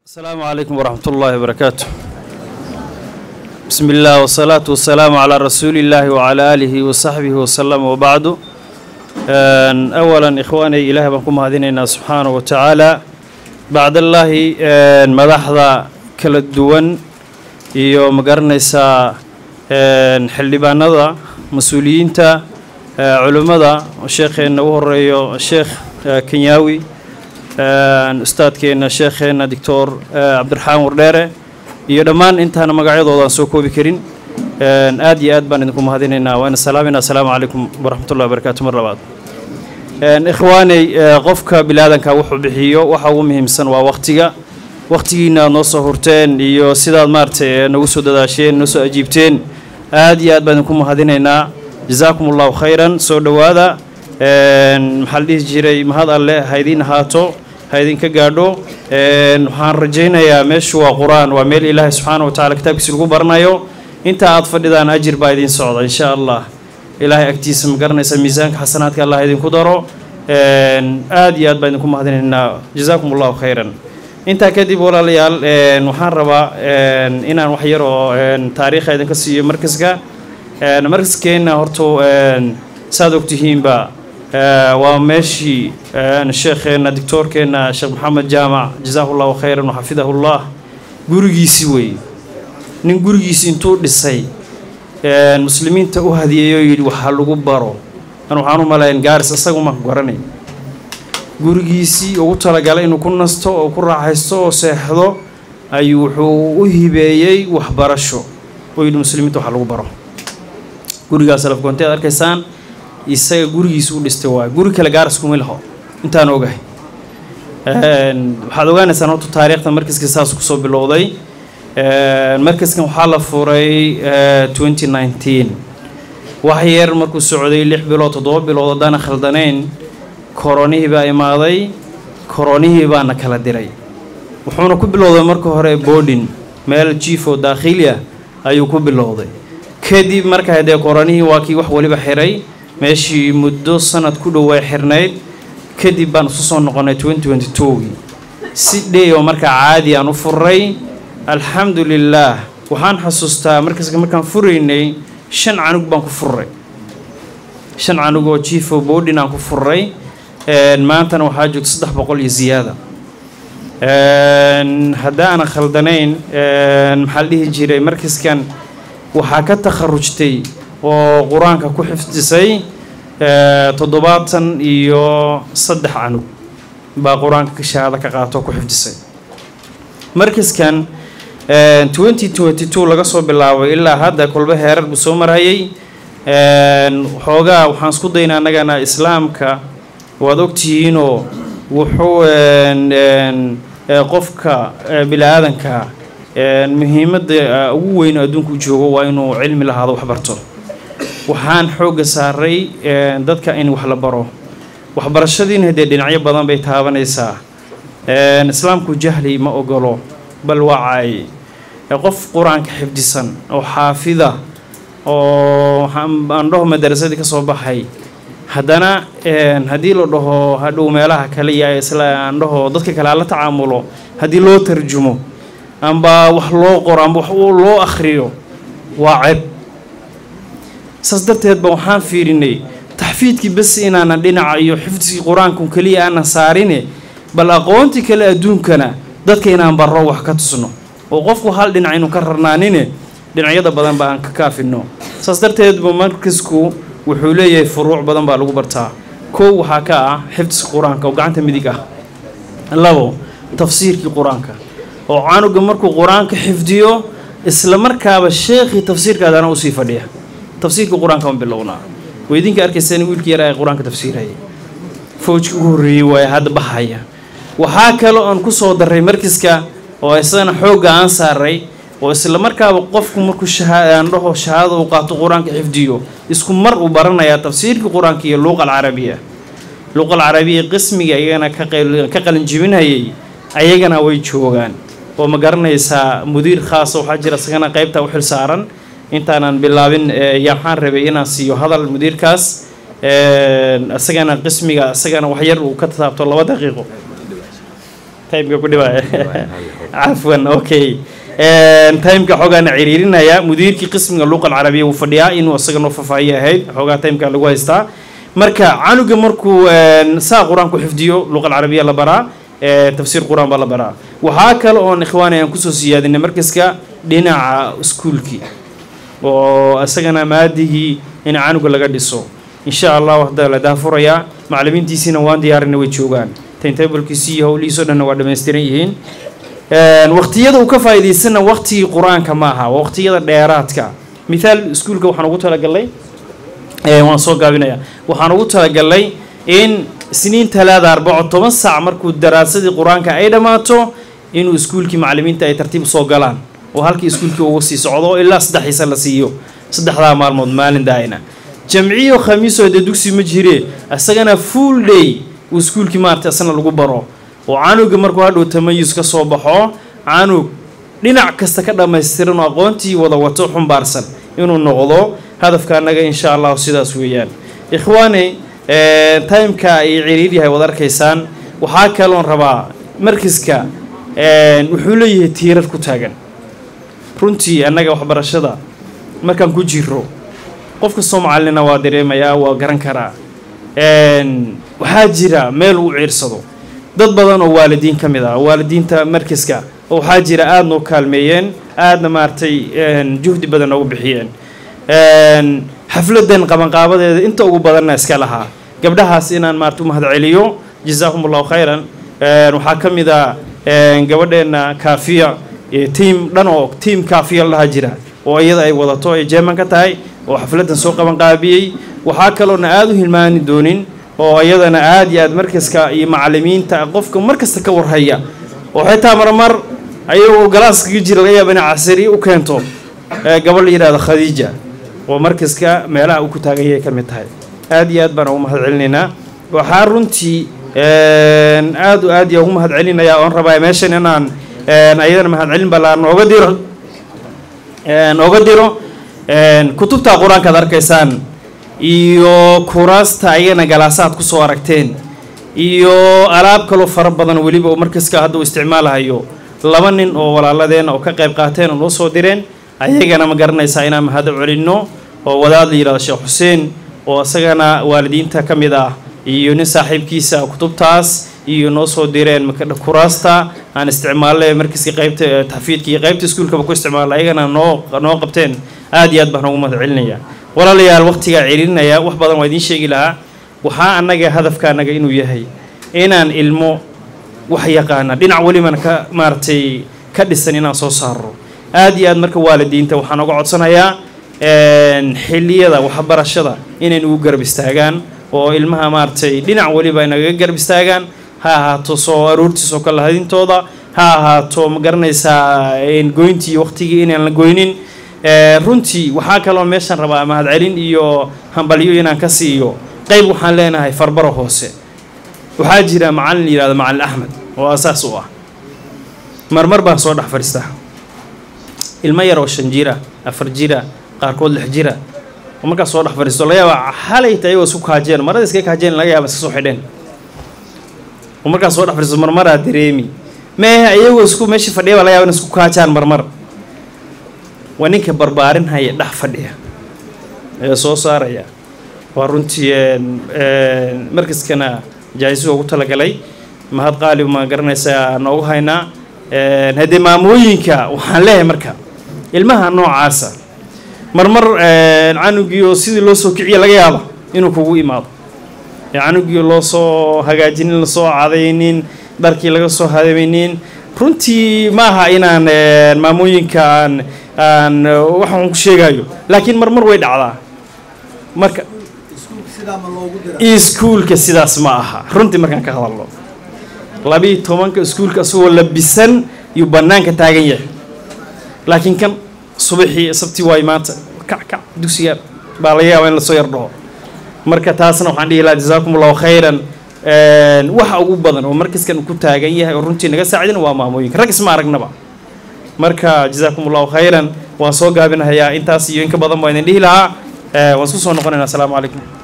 السلام عليكم ورحمة الله وبركاته. بسم الله والصلاة والسلام على رسول الله وعلى آله وصحبه وسلم وبعد. أولا إخواني إله بكم هذيننا سبحانه وتعالى بعد الله مدحضة كل الدول يوم قرنيسا حلبانضة مسؤولين تا علماء الشيخ نوهر الشيخ كنياوي أستاذ كنا شيخنا دكتور عبد الرحمن ورديرة يدمان أنتنا مقاعد وضع سوكو بكرين آدي بان إنكم هذيننا وأنا السلام عليكم ورحمة الله وبركاته مرة بعد. إخواني قفك بلادك وحو بحيو وحو مهم سن وقتينا نص هرتين يو سيداد مارتي نوسو داشين نوسو أجيبتين آدي بان إنكم هذيننا جزاكم الله خيرا سود هذا محلي جري مهذا الله هيدين هاتو هيدين كجادو نحن رجينا يا مش وقرآن وميل الله سبحانه وتعالى كتاب سلوك برنايو أنت أطفال إذا أجر بايدين صعود إن شاء الله إلهي أكتيس مقرن سميزانك حسناتك الله هيدين كدرو آديات بينكم هذين جزاكم الله خيرا أنت كدي بولا ليال نحن ربا إن وحيرو تاريخ هيدين كسي مركزك مركز كنا هرتو صادق تهين با وماشي الشيخنا الدكتور كنا الشيخ محمد جامع جزاه الله خيرا وحفظه الله غورغيسي وي نين غورغيسي انتو دساي المسلمين تا او هدييو يدي waxa lagu baro anu waxaan u malayn gaaris asagu ma garanay gurigiisi ugu talagalay inuu ku nasto oo ku raaxaysto oo seexdo ayuu wuxuu u hibeeyay waxbarasho oo yidhi muslimiinta waxa lagu baro gurigaas la foonteed arkaysaan isaga gurigiisa u dhistay waa guri kale gaaris kuma laho intaan ogahay waxaad ogaanaysaan horta taariikhda markiiska saas ku soo bilowday markiiskan waxaa la furay 2019 wax yar markuu socday 6 bilood 7 bilood hadaan khaldanayn koronihii baa imaaday koronihii baana kala diray wuxuuna ku bilowday marka hore boarding meel chief oo dakhiliya ayuu ku bilowday kadib marka hadee koronihii waa kii wax waliba xiray ماشي مدة سنة كله وحرنايد كدي بان خصوصا نقطة 2022 سيدي ومركز عادي أنا فري الحمد لله وحان حسوستا مركز كان فريني شن عنق بانك فري شن عنق وشيف بودي نانك فري ما أنت وحاجك صدق بقول زيادة هذا أنا خلدنين محليه جيري مركز كان وحكت تخرجتي وقرآنك كحفظتي تضباطا إيو صدح عنه بقرآنك شهادة كقاطع كحفظتي مركز كان 2022 لقصوا بالله إلا هذا كل بهير بسومر هاي حوجا وحنسكو دينا نجنا إسلام ك ودكتينو وحو قفك بالآذن ك المهمة وين أدونك جوا وينو علم لهذا وحبرته waxaan xooga saaray dadka in wax la baro waxbarashadiina hadee dhinacyo badan bay taabanaysaa islaamku jahli ma ogolo bal wacay qof quraanka xifdisan oo xaafida oo andho madrasadii ka soo baxay hadana hadii loo dhaho hadhow meelaha kale iyo isla andho dadka kale la tacaamulo hadii loo tarjumo amba wax loo qoro amba wax loo akhriyo waa صدرت هاد بوحان فيريني تحفيدك بس إن أنا دينا عيو حفظي قرآنكم كلية أنا صاريني بل أقوانتي كلا أدون كنا ضدك إن أنا بروح كتسنو وقفوا حال دينا عينو كررنانيني دينا عيدا بدن بقى كافي النو صدرت هاد بمركزكو وحولي فروع بدن بقى لغو برتا كو وحاكا حفظ قرآنك وقعنت مديكا الله تفسير كي قرآنك وعانو قمركو قرآنك حفظيو إسلامركا بالشيخ تفسير كذا أنا أصيفه ليه تفسير القرآن كم باللغنا ويدين كأركسين يقول كي رأي القرآن كتفسير هاي فوج كوري وهذا بحايا وحاكلو أن كسر دري مركز كا وإسلام حوجا أنصار رأي وإسلام مركب وقفكم مركز شهادة نروح شهادة وقاط القرآن كحفظيو اسكم مر وبرنا يا تفسير القرآن كي اللغة العربية اللغة العربية قسمي أيجانا كقل جبين هاي أيجانا ويجوجان ومقرنا يسا مدير خاص وحجر سكنا قيبته وحل سارن intaan bilaabin waxaan rabay inaan siiyo hadal mudiirkaas asagana qismiga asagana wax yar uu ka taabto 2 daqiiqo taybga ku dhibaa عفوا اوكي تايمka xogaana ciriirinaya mudiirkii qismiga luqada carabiga uu fadhiyaa inuu asagana faahfaahiyo ahayd xogaa taymka lagu haystaa marka canuga markuu saa quraanku xifdiyo luqada carabiga la baraa tafsiir quraan baa la baraa waxaa kale oo ikhwaanayaan ku soo siyaadinay markiska dhinaca iskuulkii oo asagana maadigii in canuga laga dhiso insha Allah wada la daafuraya macallimiintiisina waan diyaarinay way joogaan timetable-kiisii hawlihiisa dhan waa dhameystiran yihiin waqtiyada uu ka faa'iideysana waqtigii quraanka ma aha waqtiyada dheeraadka midaal iskuulka waxaan ugu talagalay waan soo gaabinaya waxaan ugu talagalay in siniin 3-4 saac markuu daraasadii quraanka ay dhamaato inuu iskuulkii macallimiinta ay tartiib soo galaan oo halkii iskuulkii ugu sii socdo ilaa 3 xiisa la siiyo 3 maalmood maalin daayna jamciyo khamiiso dugsi ma jire asagana full day iskuulkii maartay asana lagu baro oo canuga markuu hadhow tamayus ka soo baxo canug dhinac kasta ka dhameystiran oo aqoontii wada wato xumbaarsan inuu noqdo hadafka anaga insha Allah sidaas weeyaan ikhwaani taymka ay ciriir yahay wada arkaysaan waxa kale oo rabaa markiska wuxuu leeyahay tiirar ku taagan runtii anaga waxbarashada markaan ku jiro qofka Soomaalina waa dareemaya waa garan karaa waxaa jira meel uu ciirsado dad badan oo waalidiin kamid ah waalidiinta markiska waxaa jira aad noo kaalmeeyeen aadna maartay juhdi badan ugu bixiyeen xafladan qabanqaabadeeda inta ugu badanna iska lahaa gabdhahaas inaan maartay mahad celiyo jazakumullahu khayran waxaa kamid ah gabadheena Kaafiya team dhan oo team Kaafiya la jira oo iyada ay wadato ay jeeman ka tahay oo xafladan soo qabanqaabiyay waxaa kale oo aad u hilmaani doonin oo ayadana aad iyo aad markiska iyo macallimiinta qofka markasta ka warhaya oo xitaa marmar ayuu galaaska jira laga yaabaa in casri u keento gabadh yiraahdo Khadija oo markiska meelaha uu ku taagan yahay kamid tahay aad iyo aad baan ugu mahad celinaynaa waxa runtii aad iyo ugu mahad celinayaa oo rabaa meeshan inaan ayadana mahad celin balaan nooga diro kutubta quraanka arkaysaan iyo kuraasta ayana galaasaad ku soo aragteen iyo alaab kale fara badan waliba markiska hadda uu isticmaalayo laba nin oo walaaladeen oo ka qayb qaateen oo soo direen ayagana ma garanaysaa inaan mahad celino oo wadaad yiraahdo Sheekh Xuseen oo asagana waalidiinta kamid ah iyo nin saaxiibkiisa kutubtaas iyo noo soo direen marka kuraasta aan isticmaalay markiska qaybta taxfiidka iyo qaybta iskuulka ku isticmaalay ayagana noo qabteen aad iyo aad baan ugu mahad celinayaa walaalayaal waqtiga ciriirinaya wax badan waa idin sheegi lahaa waxa anaga hadafka anaga inuu yahay inaan ilmo wax yaqaan dhinac waliba ka maartay ka dhisan inaan soo saaro aad iyo aad marka waalidiinta waxaan uga codsanayaa xilliyada waxbarashada inay ugu garab istaagaan oo ilmaha maartay dhinac waliba inaga garab istaagaan ha ahaato soo aroortiisoo kala hadintooda ha ahaato ma garanaysaa in goyntii waqtigii inaan la goynin runtii waxa kale oo meeshan rabaa mahad celin iyo hambalyo inaan ka siiyo qayb waxaan leenahay farbaro hoose waxaa jira macallin yiraahdo macallin Ahmed oo asaas u ah marmar baan soo dhax fariistaa ilma yar oo 5 jira 4 jira qaarkood 6 jira oo marka soo dhax fariisto laga yaabaa xalay tahay oo isku kaajeen marada iska kaajeen laga yaabaa iska soo xidheen oo marka soo dhax fariisto marmar dareemi ma ayagu isku meeshii fadhiya laga yaabaa isku kaajaan marmar waninka barbaarin haya dhax fadhiya ee soo saaraya waa runtii markiskana jaayiso ugu talagalay mahad qaali ma garanaysaa noogu haynaa hadii maamooyinka waxaan leeyahay marka ilmaha noocaasa marmar canugiyo sidii loo soo kiciyo laga yaabo inuu kugu imaado canugiyo loo soo hagaajinin la soo cadaynin dharkii laga soo hadameynin runtii maaha inaan maamooyinka aan waxaan ku sheegayo laakiin marmar way dhacdaa marka iskuulka sidaas ma aha runtii markaan ka hadalno 12 iskuulka soo labisan iyo banaanka taagan yahay laakiin kan subaxii sabti way maanta ka dugsiga baa la yaabaa in la soo yardho marka taasna waxaan dhihi lahaa jazakumullahu khayran waxa ugu badan oo markaskan ku taagan yahay oo runtii naga saacidin waa maamooyinka rag isma aragnaba marka jazakumullahu khayran waan soo gaabinayaa intaas iyo in ka badan baan idin dhihi lahaa waan isku soo noqonaynaa assalaamu calaykum